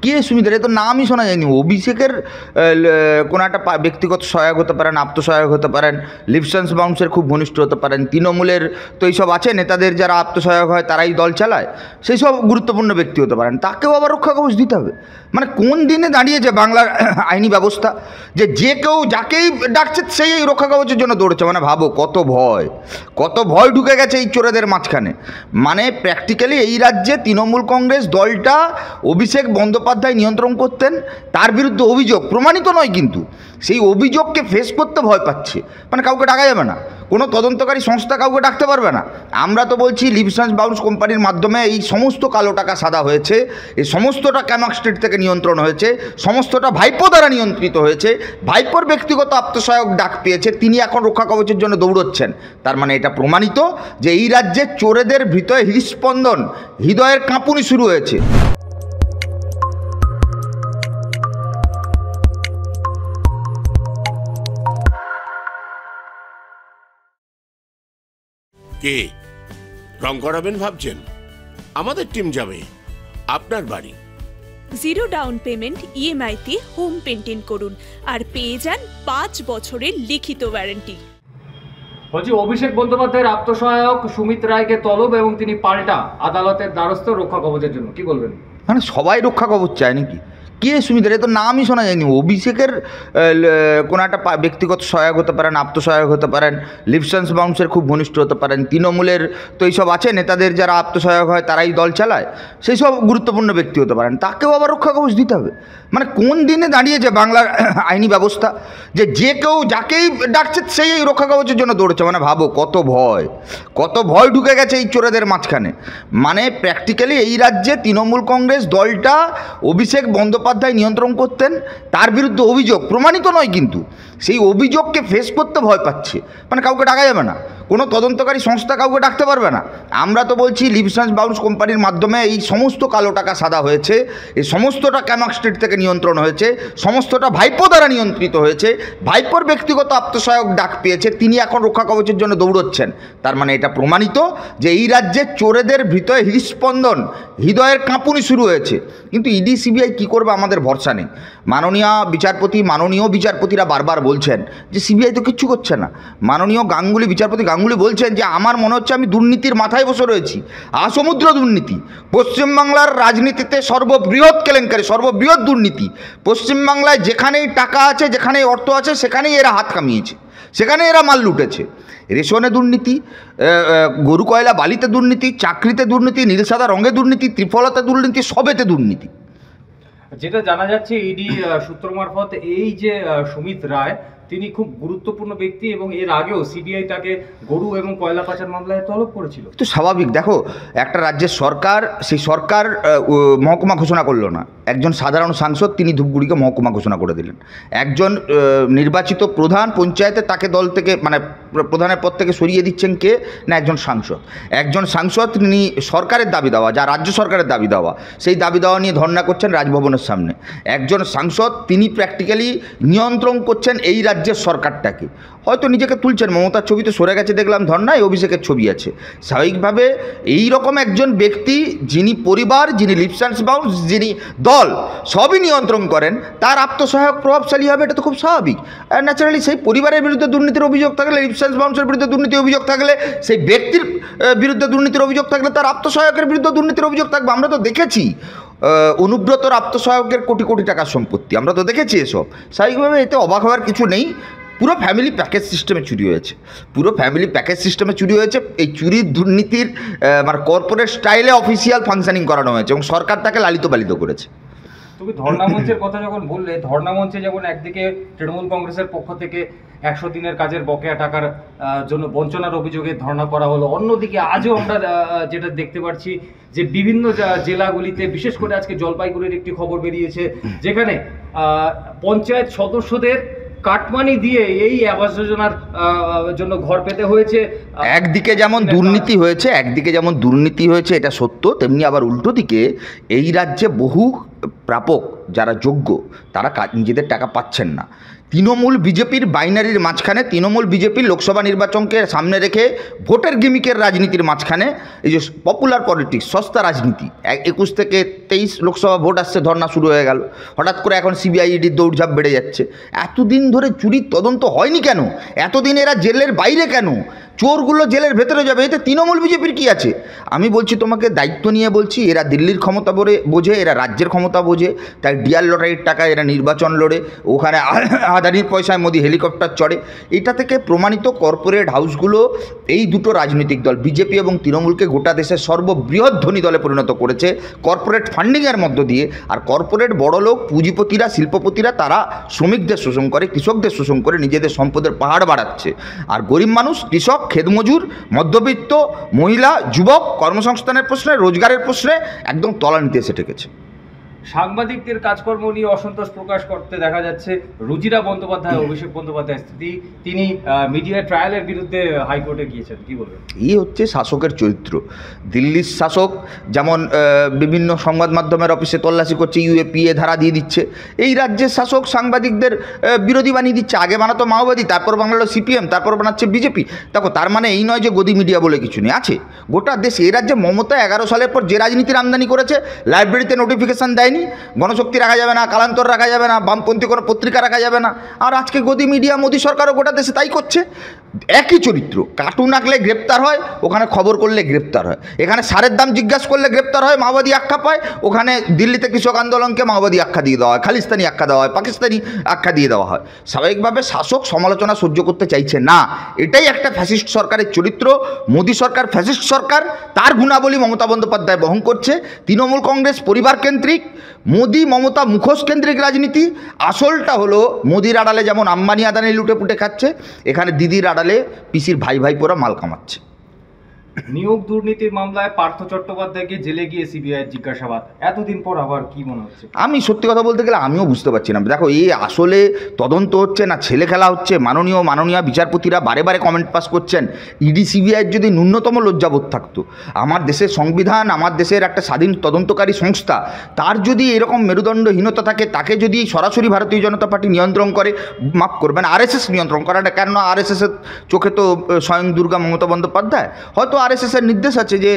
কে সুবিধা, এ তো নামই শোনা যায়নি। অভিষেকের কোনো একটা ব্যক্তিগত সহায়ক হতে পারেন, আত্মসহায়ক হতে পারেন, লিপসন্স বাউন্সের খুব ঘনিষ্ঠ হতে পারেন, তৃণমূলের তো এইসব আছে নেতাদের যারা আত্মসহায়ক হয় তারাই দল চালায়, সেই সব গুরুত্বপূর্ণ ব্যক্তি হতে পারেন, তাকেও আবার রক্ষা কবচ দিতে হবে। মানে কোন দিনে দাঁড়িয়েছে বাংলার আইনি ব্যবস্থা যে যে কেউ যাকেই ডাকছে সেই রক্ষা কবচের জন্য দৌড়ছে। মানে ভাবো কত ভয় ঢুকে গেছে এই চোরেদের মাঝখানে। মানে প্র্যাকটিক্যালি এই রাজ্যে তৃণমূল কংগ্রেস দলটা অভিষেক বন্দ্যোপাধ্যায় নিয়ন্ত্রণ করতেন, তার বিরুদ্ধে অভিযোগ প্রমাণিত নয়, কিন্তু সেই অভিযোগকে ফেস করতে ভয় পাচ্ছে। মানে কাউকে ডাকা যাবে না, কোনো তদন্তকারী সংস্থা কাউকে ডাকতে পারবে না। আমরা তো বলছি লিপসন্স বাউন্স কোম্পানির মাধ্যমে এই সমস্ত কালো টাকা সাদা হয়েছে, এই সমস্তটা ক্যামাক স্ট্রিট থেকে নিয়ন্ত্রণ হয়েছে, সমস্তটা ভাইপো দ্বারা নিয়ন্ত্রিত হয়েছে। ভাইপোর ব্যক্তিগত আত্মসহায়ক ডাক পেয়েছে, তিনি এখন রক্ষা কবচের জন্য দৌড়চ্ছেন। তার মানে এটা প্রমাণিত যে এই রাজ্যে চোরেদের ভিতরে হৃদস্পন্দন, হৃদয়ের কাঁপুনি শুরু হয়েছে। কে রং করাবেন ভাবছেন? আমাদের টিম যাবে আপনার বাড়ি। জিরো ডাউন পেমেন্ট ইএমআই তে হোম পেইন্টিং করুন আর পেয়ে যান 5 বছরের লিখিত ওয়ারেন্টি। বলছি, অভিষেক বন্দ্যোপাধ্যায়ের আত্মসহায়ক সুমিত রায়কে তলব এবং তিনি পাল্টা আদালতের দ্বারস্থ রক্ষা কবচের জন্য, কি বলবেন? মানে সবাই রক্ষা কবচ চায় নাকি? কে সুবিধা, এ তো নামই শোনা যায়নি। অভিষেকের কোনো একটা ব্যক্তিগত সহায়ক হতে পারেন, আত্মসহায়ক হতে পারেন, লিপসন্স বাউন্সের খুব ঘনিষ্ঠ হতে পারেন, তৃণমূলের তো এইসব আছে নেতাদের যারা আত্মসহায়ক হয় তারাই দল চালায়, সেই সব গুরুত্বপূর্ণ ব্যক্তি হতে পারেন, তাকেও আবার রক্ষা কবচ দিতে হবে। মানে কোন দিনে দাঁড়িয়েছে বাংলার আইনি ব্যবস্থা যে যে কেউ যাকেই ডাকছে সেই রক্ষা কবচের জন্য দৌড়ছে। মানে ভাবো কত ভয় ঢুকে গেছে এই চোরেদের মাঝখানে। মানে প্র্যাকটিক্যালি এই রাজ্যে তৃণমূল কংগ্রেস দলটা অভিষেক বন্দ্যোপাধ্যায় নিয়ন্ত্রণ করতেন, তার বিরুদ্ধে অভিযোগ প্রমাণিত নয়, কিন্তু সেই অভিযোগকে ফেস করতে ভয় পাচ্ছে। মানে কাউকে ডাকা যাবে না, কোনো তদন্তকারী সংস্থা কাউকে ডাকতে পারবে না। আমরা তো বলছি লিপসন্স বাউন্স কোম্পানির মাধ্যমে এই সমস্ত কালো টাকা সাদা হয়েছে, এই সমস্তটা ক্যামাক স্ট্রিট থেকে নিয়ন্ত্রণ হয়েছে, সমস্তটা ভাইপো দ্বারা নিয়ন্ত্রিত হয়েছে। ভাইপোর ব্যক্তিগত আত্মসহায়ক ডাক পেয়েছে, তিনি এখন রক্ষা কবচের জন্য দৌড়চ্ছেন। তার মানে এটা প্রমাণিত যে এই রাজ্যে চোরেদের ভিতরে হৃদস্পন্দন, হৃদয়ের কাঁপুনি শুরু হয়েছে। কিন্তু ইডি সিবিআই কী করবে আমাদের ভরসা নেই। মাননীয় বিচারপতিরা বারবার বলছেন যে সিবিআই তো কিচ্ছু করছে না। মাননীয় বিচারপতি গাঙ্গুলি বলছেন যে আমার মনে হচ্ছে আমি দুর্নীতির মাথায় বসে রয়েছি, আসমুদ্র দুর্নীতি, পশ্চিমবাংলার রাজনীতিতে সর্ববৃহৎ কেলেঙ্কারি, সর্ববৃহৎ দুর্নীতি। পশ্চিমবাংলায় যেখানেই টাকা আছে, যেখানেই অর্থ আছে, সেখানেই এরা হাত কামিয়েছে, সেখানে এরা মাল লুটেছে। রেশনে দুর্নীতি, গরু কয়লা বালিতে দুর্নীতি, চাকরিতে দুর্নীতি, নীল সাদা রঙে দুর্নীতি, ত্রিফলাতে দুর্নীতি, সবেতে দুর্নীতি। যেটা জানা যাচ্ছে ইডি সূত্র মারফত, এই যে সুমিত রায় তিনি খুব গুরুত্বপূর্ণ ব্যক্তি এবং এর আগেও সিবিআই তাকে গরু এবং কয়লা পাচার মামলায় তলব করেছিল। তো স্বাভাবিক, দেখো একটা রাজ্যের সরকার, সেই সরকার মহকুমা ঘোষণা করলো না, একজন সাধারণ সাংসদ তিনি ধূপগুড়িকে মহকুমা ঘোষণা করে দিলেন। একজন নির্বাচিত প্রধান পঞ্চায়েতে তাকে দল থেকে মানে প্রধানের পদ থেকে সরিয়ে দিচ্ছেন কে না, একজন সাংসদ তিনি সরকারের দাবি দেওয়া, যা রাজ্য সরকারের দাবি দেওয়া, সেই দাবি দেওয়া নিয়ে ধর্ণা করছেন রাজভবনের সামনে। একজন সাংসদ তিনি প্র্যাকটিক্যালি নিয়ন্ত্রণ করছেন এই রাজ্যের সরকারটাকে, হয়তো নিজেকে তুলছেন, মমতার ছবিতে সরে গেছে দেখলাম ধর্নায়, অভিষেকের ছবি আছে। স্বাভাবিকভাবে এই রকম একজন ব্যক্তি যিনি পরিবার, যিনি লিপসন্স বাউন্স, যিনি দল সবই নিয়ন্ত্রণ করেন, তার আত্মসহায়ক প্রভাবশালী হবে, এটা তো খুব স্বাভাবিক। ন্যাচারালি সেই পরিবারের বিরুদ্ধে দুর্নীতির অভিযোগ থাকলে, লিপসন্স বাউন্সের বিরুদ্ধে দুর্নীতির অভিযোগ থাকলে, সেই ব্যক্তির বিরুদ্ধে দুর্নীতির অভিযোগ থাকলে তার আত্মসহায়কের বিরুদ্ধে দুর্নীতির অভিযোগ থাকবে। আমরা তো দেখেছি অনুব্রতর আত্মসহায়কের কোটি কোটি টাকার সম্পত্তি, আমরা তো দেখেছি এসব। স্বাভাবিকভাবে এতে অবাক হওয়ার কিছু নেই। পুরো ফ্যামিলি প্যাকেজ সিস্টেমে চুরি হয়েছে, এই চুরির দুর্নীতির মানে কর্পোরেট স্টাইলে অফিসিয়াল ফাংশনিং করানো হয়েছে এবং সরকার তাকে লালিত পালিত করেছে। তুমি ধর্ণা মঞ্চের কথা যখন বললে, ধর্ণা মঞ্চে যেমন একদিকে তৃণমূল কংগ্রেসের পক্ষ থেকে 100 দিনের কাজের বকেয়া টাকার জন্য বঞ্চনার অভিযোগে ধর্ণা করা হলো, অন্যদিকে আজও আমরা যেটা দেখতে পাচ্ছি যে বিভিন্ন জেলাগুলিতে, বিশেষ করে আজকে জলপাইগুড়ির একটি খবর বেরিয়েছে যেখানে পঞ্চায়েত সদস্যদের কাটমানি দিয়ে এই আবাস যোজনার জন্য ঘর পেতে হয়েছে। একদিকে যেমন দুর্নীতি হয়েছে এটা সত্য, তেমনি আবার উল্টো দিকে এই রাজ্যে বহু প্রাপক যারা যোগ্য তারা নিজেদের টাকা পাচ্ছেন না। তৃণমূল বিজেপির বাইনারির মাঝখানে, তৃণমূল বিজেপির লোকসভা নির্বাচনকে সামনে রেখে ভোটের গিমিকের রাজনীতির মাঝখানে এই যে পপুলার পলিটিক্স, সস্তা রাজনীতি, 21 থেকে 23 লোকসভা ভোট আসছে, ধর্না শুরু হয়ে গেল, হঠাৎ করে এখন সিবিআই ইডির দৌড়ঝাঁপ বেড়ে যাচ্ছে। এতদিন ধরে চুরির তদন্ত হয়নি কেন? এতদিন এরা জেলের বাইরে কেন? চোরগুলো জেলের ভেতরে যাবে, এতে তৃণমূল বিজেপির কী আছে? আমি বলছি তোমাকে, দায়িত্ব নিয়ে বলছি, এরা দিল্লির ক্ষমতা বোঝে, এরা রাজ্যের ক্ষমতা বোঝে, তাই ডিয়ার লটারির টাকা এরা নির্বাচন লড়ে, ওখানে আদানির পয়সায় মোদি হেলিকপ্টার চড়ে। এটা থেকে প্রমাণিত কর্পোরেট হাউসগুলো এই দুটো রাজনৈতিক দল বিজেপি এবং তৃণমূলকে গোটা দেশের সর্ববৃহৎ ধনী দলে পরিণত করেছে কর্পোরেট ফান্ডিংয়ের মধ্য দিয়ে। আর কর্পোরেট বড়লোক পুঁজিপতিরা, শিল্পপতিরা তারা শ্রমিকদের শোষণ করে, কৃষকদের শোষণ করে নিজেদের সম্পদের পাহাড় বাড়াচ্ছে। আর গরিব মানুষ, কৃষক, খেতমজুর, মধ্যবিত্ত, মহিলা, যুবক কর্মসংস্থানের প্রশ্নে, রোজগারের প্রশ্নে একদম তলানিতে এসে ঠেকেছে। সাংবাদিকদের কাজকর্ম নিয়ে অসন্তোষ প্রকাশ করতে দেখা যাচ্ছে রুজিরা বন্দ্যোপাধ্যায়, অভিষেক বন্দ্যোপাধ্যায় স্ত্রী, তিনি মিডিয়া ট্রায়ালের বিরুদ্ধে হাইকোর্টে গিয়েছেন, কি বলবেন? এই হচ্ছে শাসকের চরিত্র। দিল্লির শাসক যেমন বিভিন্ন সংবাদ মাধ্যমের অফিসে তল্লাশি করছে, ইউএপিএ ধারা দিয়ে দিচ্ছে, এই রাজ্যের শাসক সাংবাদিকদের বিরোধী বানিয়ে দিচ্ছে। আগে বানাতো মাওবাদী, তারপর বানালো সিপিএম, তারপর বানাচ্ছে বিজেপি। দেখো, তার মানে এই নয় যে গদি মিডিয়া বলে কিছু নেই, আছে গোটা দেশে। এই রাজ্যে মমতা 11 সালের পর যে রাজনীতির আমদানি করেছে, লাইব্রেরিতে নোটিফিকেশান দেয়নি, গণশক্তি রাখা যাবে না, কালান্তর রাখা যাবে না, বামপন্থী কোনো পত্রিকা রাখা যাবে না। আর আজকে গদি মিডিয়া, মোদী সরকারও গোটা দেশে তাই করছে। একই চরিত্র, কার্টুন আঁকলে গ্রেপ্তার হয়, ওখানে খবর করলে গ্রেপ্তার হয়। এখানে সারের দাম জিজ্ঞাসা করলে গ্রেপ্তার হয়, মাওবাদী আখ্যা পায়। ওখানে দিল্লিতে কৃষক আন্দোলনকে মাওবাদী আখ্যা দিয়ে দেওয়া হয়, খালিস্তানি আখ্যা দেওয়া হয়, পাকিস্তানি আখ্যা দিয়ে দেওয়া হয়। স্বাভাবিকভাবে শাসক সমালোচনা সহ্য করতে চাইছে না। এটাই একটা ফ্যাসিস্ট সরকারের চরিত্র। মোদী সরকার ফ্যাসিস্ট সরকার, তার গুণাবলী মমতা বন্দ্যোপাধ্যায় বহন করছে। তৃণমূল কংগ্রেস পরিবার কেন্দ্রিক, মোদী মমতা মুখোশ কেন্দ্রিক রাজনীতি। আসলটা হলো মোদির আড়ালে যেমন আম্বানি আদানি লুটে পুটে খাচ্ছে, এখানে দিদির আড়ালে পিসির ভাই ভাইপোরা মাল কামাচ্ছে। নিয়োগ দুর্নীতির মামলায় পার্থ চট্টোপাধ্যায়কে জেলে গিয়ে সিবিআই জিজ্ঞাসাবাদ, এতদিন পর আবার কি মনে হচ্ছে? আমি সত্যি কথা বলতে গেলে আমিও বুঝতে পারছি না। দেখো, এই আসলে তদন্ত হচ্ছে না ছেলে খেলা হচ্ছে? মাননীয় বিচারপতিরা বারে বারে কমেন্ট পাস করছেন। ইডি সিবিআইয়ের যদি ন্যূনতম লজ্জাবোধ থাকতো, আমার দেশের সংবিধান, আমার দেশের একটা স্বাধীন তদন্তকারী সংস্থা, তার যদি এরকম মেরুদণ্ডহীনতা থাকে, তাকে যদি সরাসরি ভারতীয় জনতা পার্টি নিয়ন্ত্রণ করে, মাফ করবেন আরএসএস নিয়ন্ত্রণ করাটা, কেন আরএসএসের চোখে তো স্বয়ং দুর্গা মমতা বন্দ্যোপাধ্যায়, হয়তো আরএসএসের নির্দেশ আছে যে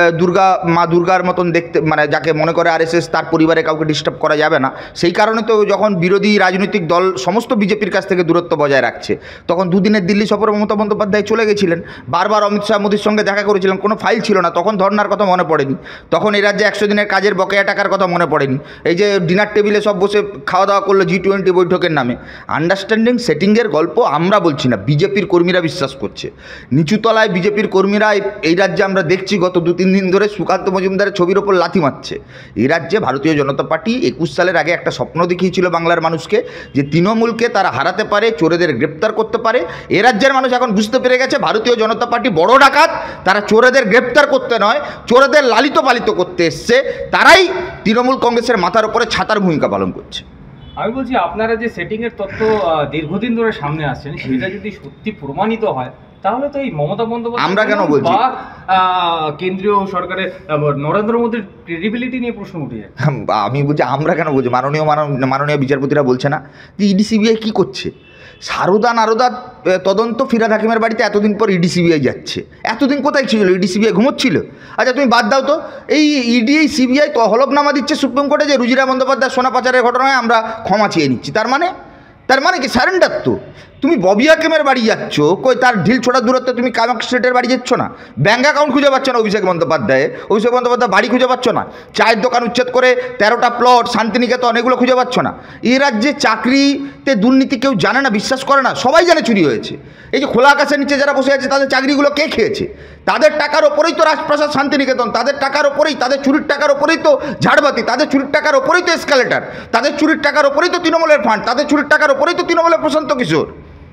মা দুর্গার মতন দেখতে, মানে যাকে মনে করে আরএসএস, তার পরিবারে কাউকে ডিস্টার্ব করা যাবে না। সেই কারণে তো যখন বিরোধী রাজনৈতিক দল সমস্ত বিজেপির কাছ থেকে দূরত্ব বজায় রাখছে, তখন দুদিনের দিল্লি সফরে মমতা বন্দ্যোপাধ্যায় চলে গেছিলেন, বারবার অমিত শাহ মোদির সঙ্গে দেখা করেছিলেন, কোনো ফাইল ছিল না, তখন ধর্নার কথা মনে পড়েনি, তখন এই রাজ্যে 100 দিনের কাজের বকেয়া টাকার কথা মনে পড়েনি, এই যে ডিনার টেবিলে সব বসে খাওয়া দাওয়া করলো G20 বৈঠকের নামে। আন্ডারস্ট্যান্ডিং সেটিংয়ের গল্প আমরা বলছি না, বিজেপির কর্মীরা বিশ্বাস করছে। নিচুতলায় বিজেপির কর্মীরা এই রাজ্যে আমরা দেখছি গত 2-3 দিন ধরে সুকান্ত মজুমদারের ছবির ওপর লাথি মারছে। এই রাজ্যে ভারতীয় জনতা পার্টি 21 সালের আগে একটা স্বপ্ন দেখিয়েছিল বাংলার মানুষকে, যে তৃণমূলকে তারা হারাতে পারে, চোরেদের গ্রেপ্তার করতে পারে। এ রাজ্যের মানুষ এখন বুঝতে পেরে গেছে ভারতীয় জনতা পার্টি বড় ডাকাত, তারা চোরেদের গ্রেপ্তার করতে নয়, চোরেদের লালিত পালিত করতে এসছে। তারাই তৃণমূল কংগ্রেসের মাথার উপরে ছাতার ভূমিকা পালন করছে। আমি বলছি, আপনারা যে সেটিংয়ের তথ্য দীর্ঘদিন ধরে সামনে আসছেন, সেটা যদি সত্যি প্রমাণিত হয়, তাহলে তো এই মমতা বন্দ্যোপাধ্যায় আমরা কেন বলছি, বা কেন্দ্রীয় সরকারের নরেন্দ্র মোদীর ক্রেডিবিলিটি নিয়ে প্রশ্ন উঠে যায়। আমি বলছি আমরা কেন বলছি, মাননীয় বিচারপতিরা বলছে না যে ইডি সিবিআই কী করছে? সারদা নারদার তদন্ত ফিরহাদ হাকিমের বাড়িতে এতদিন পর ইডি সিবিআই যাচ্ছে। এতদিন কোথায় ছিল? ইডি সিবিআই ঘুমোচ্ছিল? আচ্ছা তুমি বাদ দাও তো, এই ইডি সিবিআই তো হলফনামা দিচ্ছে সুপ্রিম কোর্টে যে রুজিরা বন্দ্যোপাধ্যায় সোনা পাচারের ঘটনায় আমরা ক্ষমা চেয়ে নিচ্ছি। তার মানে কি সারেন্ডার? তো তুমি ববি হাকিমের বাড়ি যাচ্ছ, কই তার ঢিল ছোটার দূরত্বে তুমি কামাক স্ট্রিটের বাড়ি যাচ্ছ না? ব্যাঙ্ক অ্যাকাউন্ট খুঁজে পাচ্ছ না অভিষেক বন্দ্যোপাধ্যায় বাড়ি খুঁজে পাচ্ছ না? চায়ের দোকান উচ্ছেদ করে 13টা প্লট, শান্তিনিকেতন, এগুলো খুঁজে পাচ্ছ না? এই রাজ্যে চাকরিতে দুর্নীতি কেউ জানে না, বিশ্বাস করে না, সবাই জানে চুরি হয়েছে। এই যে খোলা আকাশের নিচে যারা বসে আছে, তাদের চাকরিগুলো কে খেয়েছে? তাদের টাকার ওপরেই তো রাজপ্রাসাদ, শান্তিনিকেতন, তাদের টাকার ওপরেই, তাদের চুরির টাকার ওপরেই তো ঝাড়বাতি, তাদের চুরির টাকার ওপরেই তো এসকালেটার, তাদের চুরির টাকার ওপরেই তো তৃণমূলের ফান্ড, তাদের চুরির টাকার ওপরেই তো তৃণমূলের প্রশান্ত কিশোর।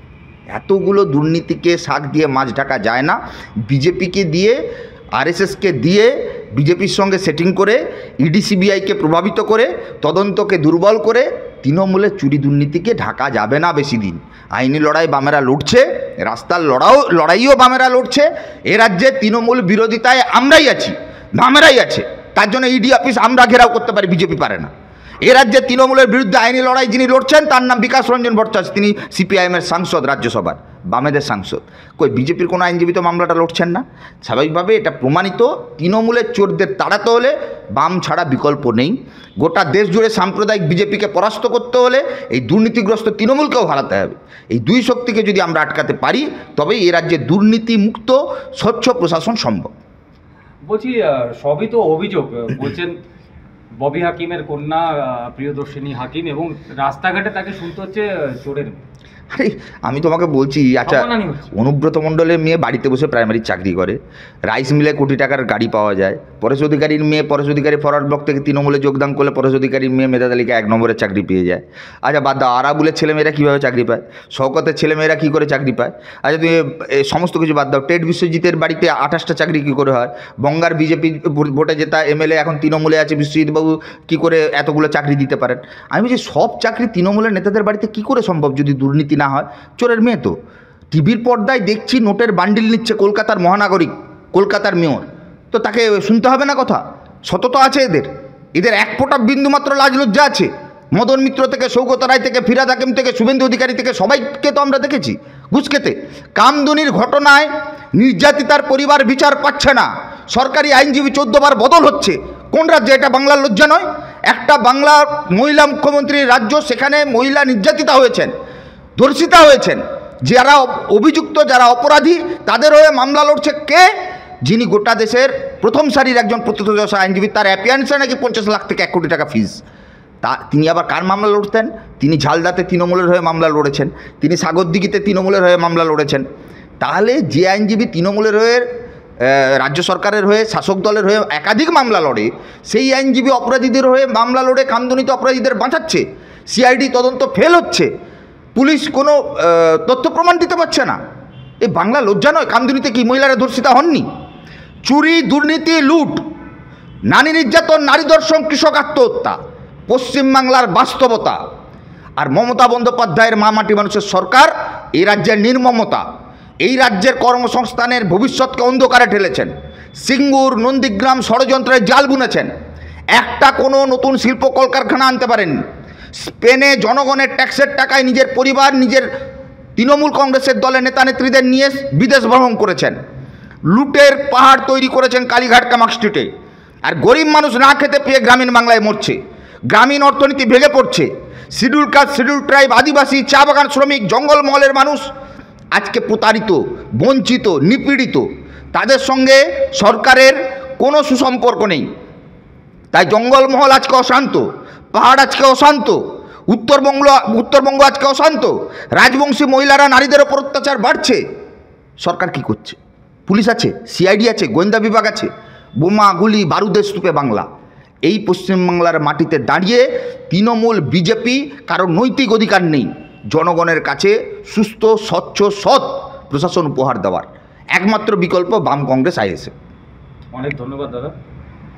এতগুলো দুর্নীতিকে শাক দিয়ে মাছ ঢাকা যায় না। বিজেপিকে দিয়ে, আরএসএসকে দিয়ে, বিজেপির সঙ্গে সেটিং করে, ইডি সিবিআইকে প্রভাবিত করে, তদন্তকে দুর্বল করে তৃণমূলের চুরি দুর্নীতিকে ঢাকা যাবে না বেশি দিন। আইনি লড়াই বামেরা লড়ছে, রাস্তার লড়াইও বামেরা লড়ছে। এ রাজ্যে তৃণমূল বিরোধিতায় আমরাই আছি, বামেরাই আছে। তার জন্য ইডি অফিস আমরা ঘেরাও করতে পারি, বিজেপি পারে না। এ রাজ্যে তৃণমূলের বিরুদ্ধে আইনি লড়াই যিনি লড়ছেন তার নাম বিকাশ রঞ্জন ভট্টাচার্য, তিনি সিপিআইএমের সাংসদ, রাজ্যসভার বামেদের সাংসদ। কই বিজেপির কোনো আইনজীবী তো মামলাটা লড়ছেন না। স্বাভাবিকভাবে এটা প্রমাণিত, তৃণমূলের চোরদের তাড়াতে হলে বাম ছাড়া বিকল্প নেই। গোটা দেশ জুড়ে সাম্প্রদায়িক বিজেপিকে পরাস্ত করতে হলে এই দুর্নীতিগ্রস্ত তৃণমূলকেও হারাতে হবে। এই দুই শক্তিকে যদি আমরা আটকাতে পারি তবেই এ রাজ্যে দুর্নীতিমুক্ত স্বচ্ছ প্রশাসন সম্ভব। বলছি সবই তো অভিযোগ, বলছেন ববি হাকিমের কন্যা প্রিয়দর্শিনী হাকিম, এবং রাস্তাঘাটে তাকে শুনতে হচ্ছে চোরের মেয়ে। আরে আমি তোমাকে বলছি, আচ্ছা অপমানই হচ্ছে। অনুব্রত মণ্ডলের মেয়ে বাড়িতে বসে প্রাইমারি চাকরি করে, রাইস মিলে কোটি টাকার গাড়ি পাওয়া যায়। পরেশ অধিকারীর মেয়ে, পরেশ অধিকারী ফরওয়ার্ড ব্লক থেকে তৃণমূলে যোগদান করলে পরেশ অধিকারীর মেয়ে মেধা তালিকা 1 নম্বরের চাকরি পেয়ে যায়। আচ্ছা বাদ দাও, আরাবুলের ছেলেমেয়েরা কীভাবে চাকরি পায়, শওকতের ছেলেমেয়েরা কী করে চাকরি পায়। আচ্ছা তুমি সমস্ত কিছু বাদ দাও, টেট বিশ্বজিতের বাড়িতে 28টা চাকরি কী করে হয়, বঙ্গার বিজেপি ভোটে জেতা এমএলএ এখন তৃণমূলে আছে, বিশ্বজিৎবাবু কী করে এতগুলো চাকরি দিতে পারেন। আমি বলছি সব চাকরি তৃণমূলের নেতাদের বাড়িতে কী করে সম্ভব যদি দুর্নীতি না হয়। চোরের মেয়ে তো টিভির পর্দায় দেখছি নোটের বান্ডিল নিচ্ছে কলকাতার মহানাগরিক, কলকাতার মেয়র, তো তাকে শুনতে হবে না কথা? সততা আছে এদের, এদের এক ফোঁটা বিন্দুমাত্র লাজ লজ্জা আছে? মদন মিত্র থেকে সৌগত রায় থেকে ফিরাদ হাকিম থেকে শুভেন্দু অধিকারী থেকে সবাইকে তো আমরা দেখেছি ঘুষ খেতে। কামদুনির ঘটনায় নির্যাতিতার পরিবার বিচার পাচ্ছে না, সরকারি আইনজীবী 14 বার বদল হচ্ছে। কোন রাজ্যে? এটা বাংলার লজ্জা নয়? একটা বাংলার মহিলা মুখ্যমন্ত্রীর রাজ্য, সেখানে মহিলা নির্যাতিতা হয়েছেন, ধর্ষিতা হয়েছেন, যারা অভিযুক্ত, যারা অপরাধী তাদের হয়ে মামলা লড়ছে কে? যিনি গোটা দেশের প্রথম সারির একজন প্রত্যক্ষদর্শী আইনজীবী, তার অ্যাপিয়ারেন্সে নাকি 50 লাখ থেকে 1 কোটি টাকা ফিস। তিনি আবার কার মামলা লড়তেন? তিনি ঝালদাতে তৃণমূলের হয়ে মামলা লড়েছেন, তিনি সাগরদিঘিতে তৃণমূলের হয়ে মামলা লড়েছেন। তাহলে যে আইনজীবী তৃণমূলের হয়ে, রাজ্য সরকারের হয়ে, শাসক দলের হয়ে একাধিক মামলা লড়ে, সেই আইনজীবী অপরাধীদের হয়ে মামলা লড়ে কামদুনিতে অপরাধীদের বাঁচাচ্ছে, সিআইডি তদন্ত ফেল হচ্ছে, পুলিশ কোনো তথ্য প্রমাণ দিতে পারছে না। এ বাংলা লজ্জা নয়? কামদুনিতে কি মহিলারা ধর্ষিতা হননি? চুরি, দুর্নীতি, লুট, নারী নির্যাতন, নারী ধর্ষণ, কৃষক আত্মহত্যা পশ্চিমবাংলার বাস্তবতা। আর মমতা বন্দ্যোপাধ্যায়ের মা মাটি মানুষের সরকার এই রাজ্যের নির্মমতা, এই রাজ্যের কর্মসংস্থানের ভবিষ্যৎকে অন্ধকারে ঠেলেছেন। সিঙ্গুর, নন্দীগ্রাম ষড়যন্ত্রের জাল বুনেছেন, একটা কোনো নতুন শিল্প কলকারখানা আনতে পারেননি। স্পেনে জনগণের ট্যাক্সের টাকায় নিজের পরিবার, নিজের তৃণমূল কংগ্রেসের দলের নেতা নেত্রীদের নিয়ে বিদেশ ভ্রমণ করেছেন, লুটের পাহাড় তৈরি করেছেন কালীঘাট কামাক স্ট্রিটে। আর গরিব মানুষ না খেতে পেয়ে গ্রামীণ বাংলায় মরছে, গ্রামীণ অর্থনীতি ভেঙে পড়ছে। শিডিউল কাস্ট, শিডিউল ট্রাইব, আদিবাসী, চা বাগান শ্রমিক, জঙ্গলমহলের মানুষ আজকে প্রতারিত, বঞ্চিত, নিপীড়িত। তাদের সঙ্গে সরকারের কোনো সুসম্পর্ক নেই। তাই জঙ্গলমহল আজকে অশান্ত, পাহাড় আজকে অশান্ত, উত্তরবঙ্গ আজকে অশান্ত, রাজবংশী মহিলারা নারীদের ওপর অত্যাচার বাড়ছে। সরকার কি করছে? পুলিশ আছে, সিআইডি আছে, গোয়েন্দা বিভাগ আছে, বোমা গুলি বারুদের স্তূপে বাংলা। এই পশ্চিমবাংলার মাটিতে দাঁড়িয়ে তৃণমূল, বিজেপি কারোর নৈতিক অধিকার নেই জনগণের কাছে সুস্থ, স্বচ্ছ, সৎ প্রশাসন উপহার দেওয়ার। একমাত্র বিকল্প বাম কংগ্রেস আইএসএফ। অনেক ধন্যবাদ দাদা।